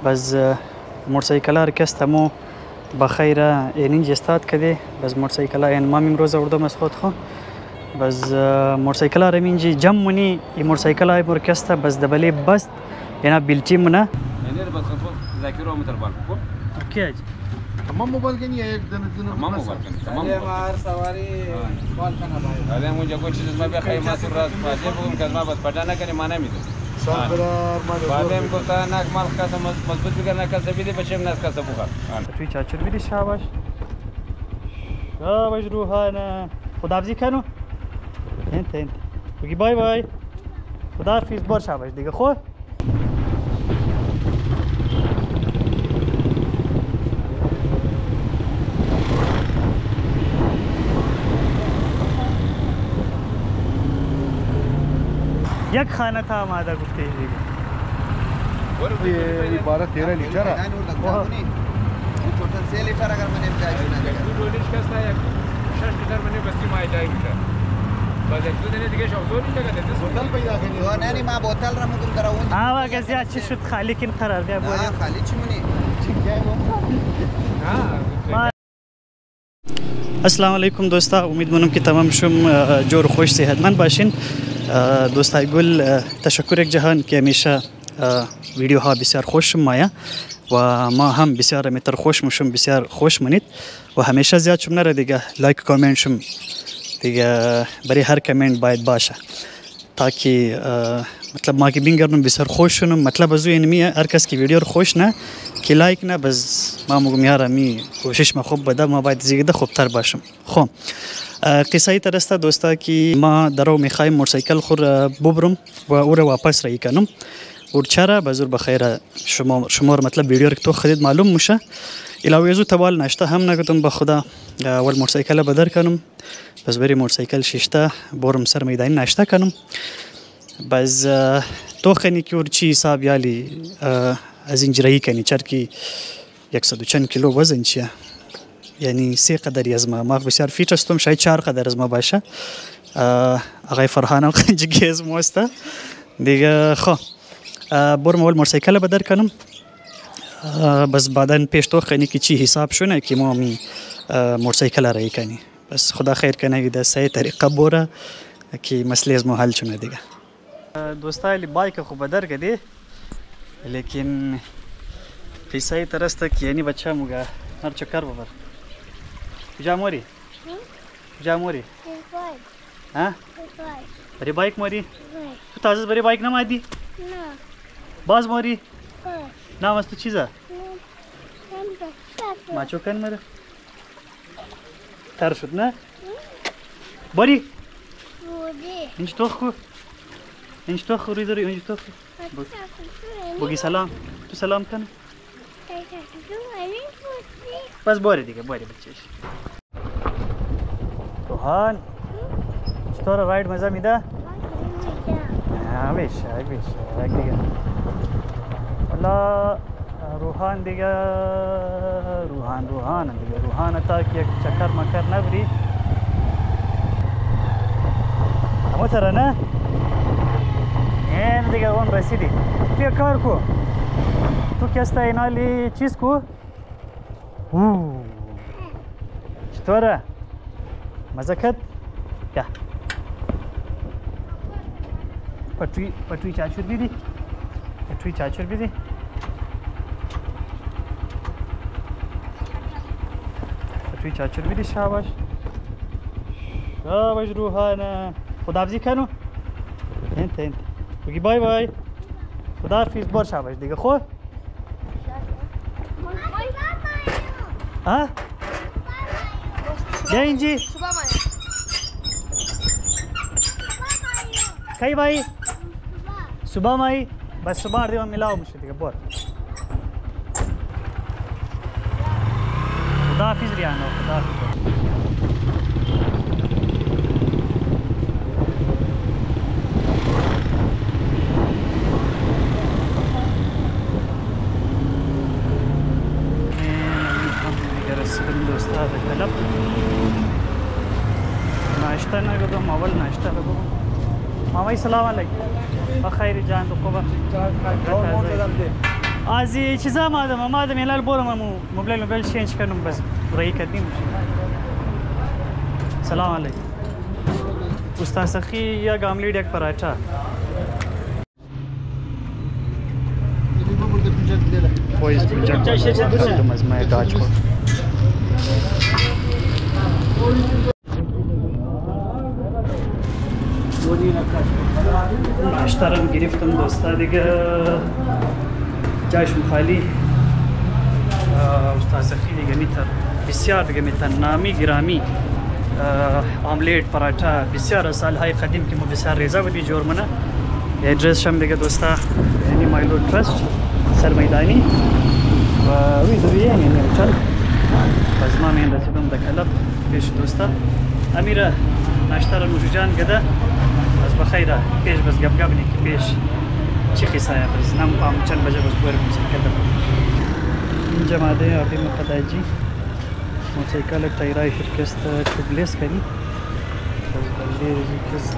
باز موتورسیکل هرکس تمو بخیر اینجا استاد کده باز موتورسیکل این ما امروز آوردم از خود خو باز موتورسیکل را اینجا جمع منی این موتورسیکل های مرکز باز دبلی بس اینا بیلتی منه یعنی بس خود ذاکر رو متربال کو اوکی اج تمام موبایل کنی یک دونه تمام موبایل کنی تمام مار سواری بال کنه بای حالا مونږ کو چیز ما به خیمه سر راز باشه بگم که ما بس پټا نه کنی معنی میده صبر بعدم گفتا نک مال کاسه مضبوط بگیر نه کاسه بیلی بچم نه کاسه بخار توی چاچر بیلی شاباش شاباش روحانه خداحافظی کنو انت بگی بای بای خداحافظ بار شاباش دیگه خود یک خانه تا آماده گفته دیگه ये 12-13 लीटर है टोटल 6 लीटर अगर मैंने دو لیش کاسه یک 6 لیتر منی بستی ما جای میشه باز یک دو دنه دیگه شاوزونی لگا ده बोतल पैदा करनी هو نه ما بوتل را ممكن دراون آوا گزیا چی شد خالی کن قرار ده بوده خالی چی منی السلام علیکم دوستا امیدوارم که تمام شما جور خوش صحتمند باشین دوستای گل تشکر یک جهان که همیشه ویدیو ها بسیار خوش مایا و ما هم بسیار متر خوش مشم بسیار خوش منید و همیشه زیاد شم نره دیگه لایک کامنت شم دیگه برای هر کامنت باید باشه تاکه مطلب ما که بینگرم بسیار خوش شنم مطلب از این هر کس که ویدیو رو خوش نه که لایک نه بس ما میگم یارا می کوشش ما خوب بده ما باید زیاده خوبتر باشم خب قصه ترسته دوستا که ما درو میخوایم موتورسیکل خور ببرم و او رو واپس رای کنم اور چرا بزور بخیر شما مطلب ویدیو رو تو خرید معلوم میشه علاوه از توال ناشته هم نگفتم به خدا اول موتورسیکل بدر کنم بس بری موتورسیکل شیشته برم سر میدان ناشته کنم بس تو خنی که چی حساب یالی از این جرایی کنی چرکی 100 چند کیلو وزن چیه یعنی 3 قدری از ما بسیار فیت هستم شاید 4 قدر از ما باشه آقای فرهان القنجگی از ما است دیگه خب برم اول موتورسیکل بدر کنم بس بعدن پیش تو خنی که چی حساب شونه که ما می موتورسیکل رای کنی بس خدا خیر کنه ده صحیح طریقه بوره که مسئله از ما حل شونه دیگه دوستای بایک خوب بدر کردی لیکن قصه ترسته که یعنی بچه موگه هر چکر ببر کجا موری؟ کجا موری؟ ها؟ بری بایک موری؟ تو تازه بری بایک نمادی؟ نه باز موری؟ نام از تو چیزه؟ ما چوکن مره؟ تر شد نه؟ باری؟ اینج تو خو؟ اینج تو خو ریداری اینج تو خو؟ بگی سلام تو سلام کن بس باری دیگه باری بچهش روحان چطور راید مزه میده؟ همیشه دیگه والا روحان دیگه روحان تا که یک چکر مکر نبری اما تره نه؟ این دیگه اون رسیدی بیا کار کو تو کستا اینالی چیز کو چطوره مزه کد بیا پتوی چاچور بیدی شاباش روحانه خداحافظی کنو انت بگی بای بای خداحافظ بار شاباش دیگه خود ها بیا اینجی کی بایی صبح مایی بس صبح دیگه میلاو میشه دیگه بار خداحافظ ریانو خداحافظ नाश्ता ना करो मावल नाश्ता करो मामा सलाम अलैकुम बखैर जान तो खूब از چیزا مادم هلال برم موبایل چینج کنم بس رای کردیم. سلام علیکم. استاد سخی یا آملیت یک پراठा. پویز بجک از ما داج کو. ناشتارم گرفتم دوستا دیگه جایشون خالی. استاد سخی دیگه میتر بسیار دیگه میتر نامی گرامی آملیت پراठा بسیار سالهای قدیم که ما بسیار ریزه بودی جور منه ادرس شم دیگه دوستا یعنی مایلو ترست سر میدانی و وی دویه یعنی چل باز ما من رسیدم در کلب پیش دوستا امیره ناشتار موجودان گده از بخیره پیش بس گپ گپ نی پیش چی قصه بس نم فهم چند بجه بس بورم کلب اینجا ماده آبی مقداجی موتوسیکل تایرای شرکست تبلیس کنی باز بلی شرکست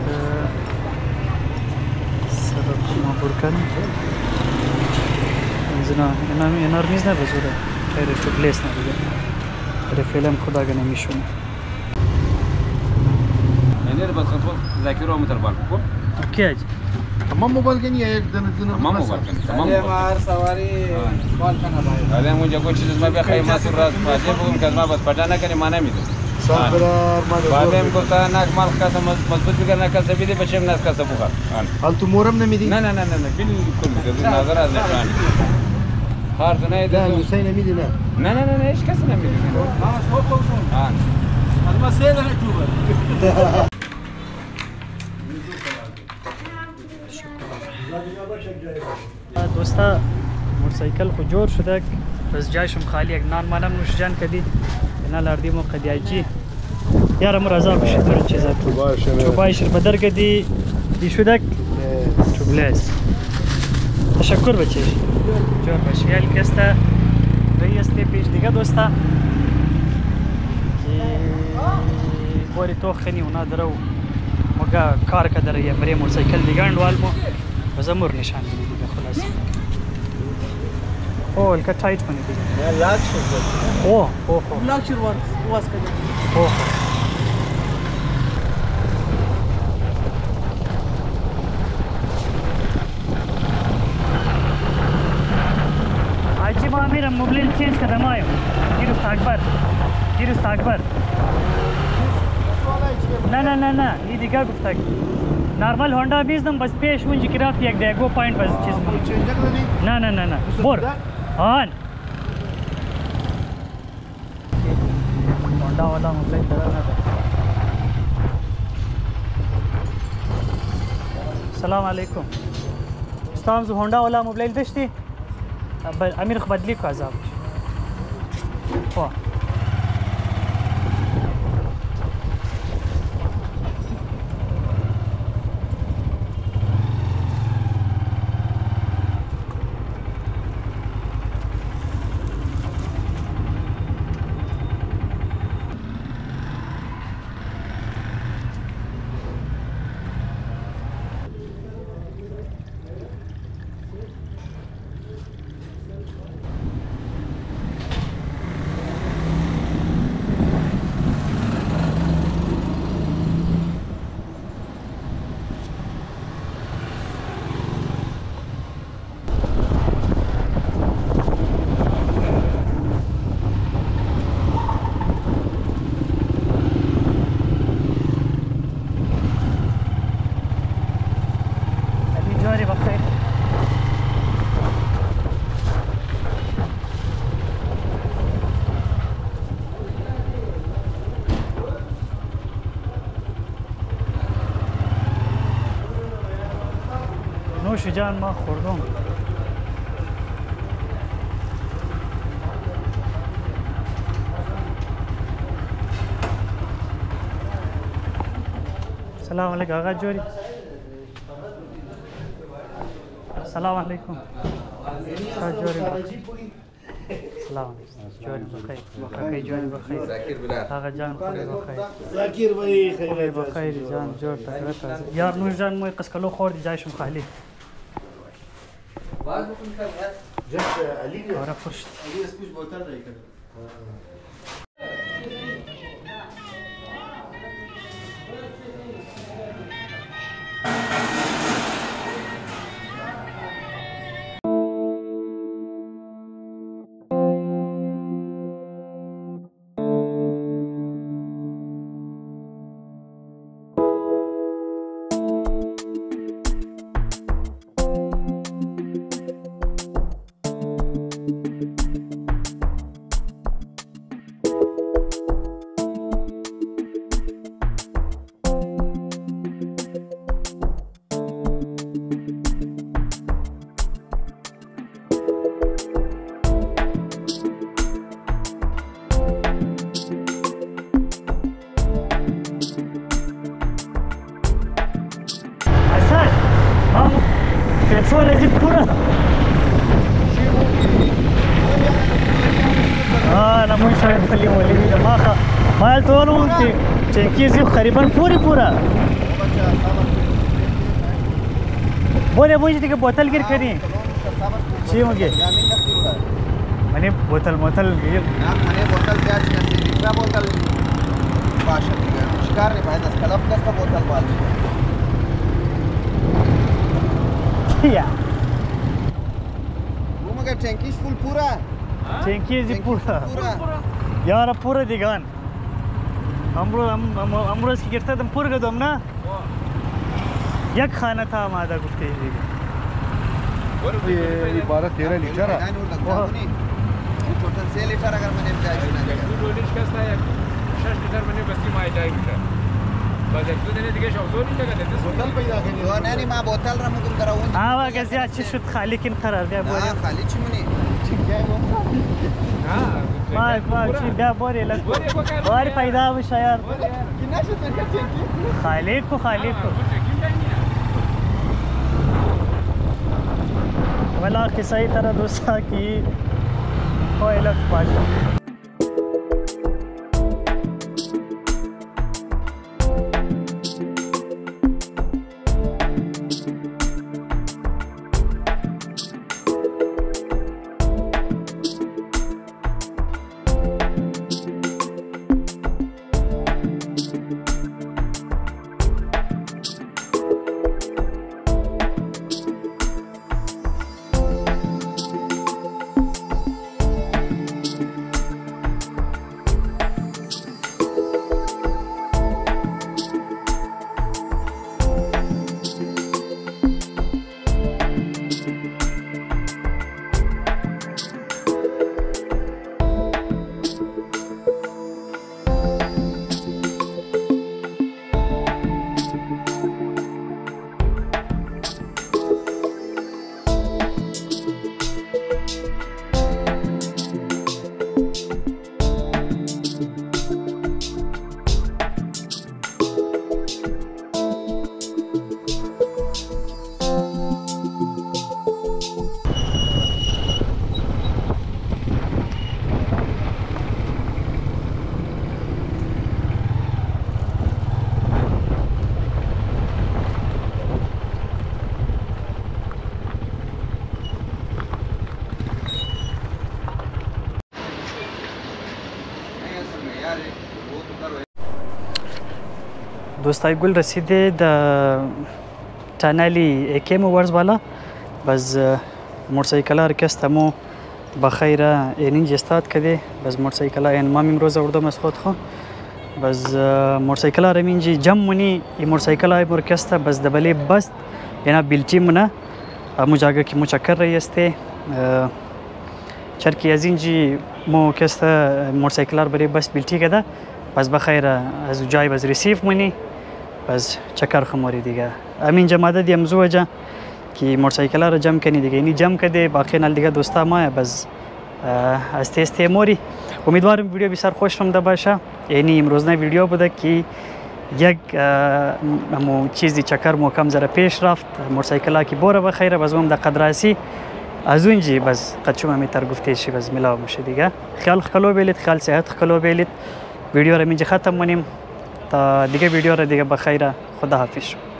سبب ما برکن زنا انار میز نه بزوره تایر تبلیس نه دیگه در فیلم خدا گنه میشونه یعنی بس خود ذاکره متر بال کو اوکی اج تمام موبایل کنی یک دونه تمام موبایل کنی تمام مار سواری بال کنه باید حالا مونږ کوم چیز ما به خیمه سر راز باید بگم که ما بس پټانه کنی معنی میده صبر بعدم گفتا نک مال خاصه مضبوط بگیر نک کسبی دی بچم ناس کسب بخار حال تو مورم نمیدی نه بالکل نظر از نشان هر نه نه حسین نمیدی نه نه هیچ کس نمیدی ما اسمو کوشون از ما سه نه تو دوستا موتورسیکل خو جور شده بس جایشم خالی یک نان مانم نوشجان کدی اینا لاردیم و قدیاجی یارم رضا بشه در چیزا چوبایشر بدر کدی دی شدک چوبلیس تشکر بچیش جور باش یال کستا رئیس تی پیش دیگه دوستا بوری تو خنی اونا درو مگا کار کدر یه مری موتورسیکل دیگه اندوالمو بزمور نشان دیگه خلاص اوه الکا تایت کنی دیگه لاک شد اوه لاک شد واس کردم اوه آجی ما میرم موبایل چینج کردم آیم گیرست اکبر نه این دیگه گفته نارمال هوندا میزدم بس پیش اونجا که رفت یک دیگو پوینت بس چیز نه بور آن هوندا والا موبایل درا نه سلام علیکم استاد هوندا والا موبایل داشتی امیر خو بدلی کو عذاب خو نوش جان ما خوردم سلام علیکم آقا جوری سلام علیکم آقا جوری سلام علیکم جوری بخیر بخیر جوری بخیر ذاکر بلا آقا جان خوبی بخیر ذاکر بایی خیر بخیر جان جور تکرت یار نوش جان موی قسکلو خوردی جایشم خالی باز بکن آره پشت علی اسمش بوتل دایی کنه. पेट्रोल है पूरा انا مو شايف اللي هو اللي ما تقولوا انت تنكيزي خريبان पूरा बोले मुझे देखिए बोतल गिर करी चाहिए मुझे मैंने बोतल मैंने बोतल क्या लिखा बोतल भाषा शिकार नहीं भाई 10 कलम का बोतल बाल या वो मगर टैंकी फुल पूरा टैंकी पूरा यार पूरा दिगान امروز که گرفتم پر کردم نه یک خانه تا آماده گفته عبارت 13 لیتر आहे टोटल 6 لیتر अगर मैंने دو لیتر کسته یک 6 لیتر منی بسی مای جای میشه باز یک دو دنه دیگه شاوزونی نگه ده बोतल پیدا کنی نه نه ما बोतल را ممکن کراون آوا گزیا چی شد خالی کن قرار ده بوری خالی چی منی ما چی بیا بوری لگ بوری پیدا بشه یار کی نشد من خالی کو ولا قصه طرح دوستا کی کوئی لگ پاش دوستای گل رسیده در تنالی اکیم ورز بالا بس موتورسیکل ارکستمو بخیر اینجا استاد کده بس موتورسیکل این ما امروز آوردم از خود خو بس موتورسیکل را اینجا جمع منی این موتورسیکل های مرکست بس دبلی بس اینا بیلتی منا امو جاگه کی مو چکر رئیسته چرکی از اینجا مو کست موتورسیکل بری بس بیلتی کده بس بخیر از جای بس ریسیف منی بس چکر خموری دیگه امین جماعت دیم زوجه که موتورسیکل را جمع کنی دیگه اینی جمع کده باقی نال دیگه دوستا ما بس استی موری امیدوارم ویدیو بسیار خوش آمده باشه یعنی امروزنه ویدیو بوده که یک چیزی چکر محکم زره پیش رفت موتورسیکل کی بوره بخیر بس هم در قدراسی از اونجی بس قدشم می تر گفته شی بس ملاو میشه دیگه خیال خلو بیلید خیال صحت خلو بیلید ویدیو را اینجا ختم کنیم تا دیگه ویدیو را دیگه بخیر خدا حافظ